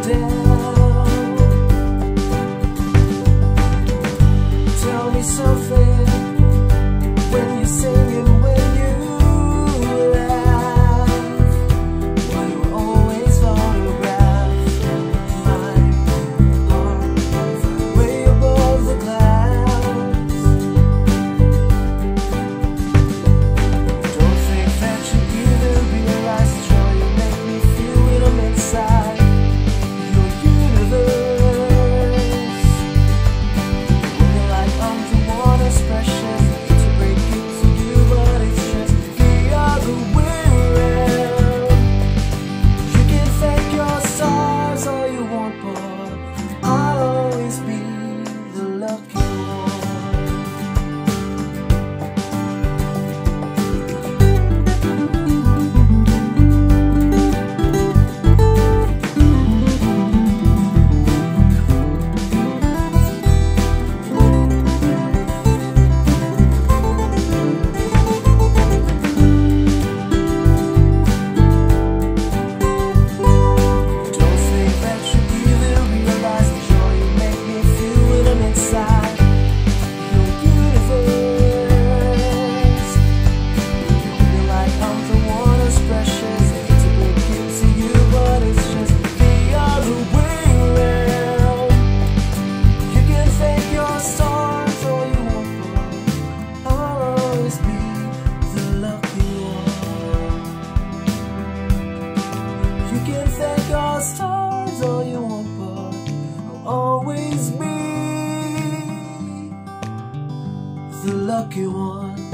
down. Tell me something when you sing and when you laugh. Well, you always photograph my heart way above the clouds. Don't think that you even realize the joy you make me feel when I'm inside your universe. When you're like I'm the one that's precious, to break it to you, but it's just the other way around. You can thank your stars all you want, but I'll always be the lucky one. Don't think that you even realize the joy you make me feel when I'm inside your universe. You're like I'm the one that's precious, to break it to you, but it's just the other way around. You can thank your stars all you want, but I'll always be the lucky one. You can thank your stars all you want, but I'll always be the lucky one.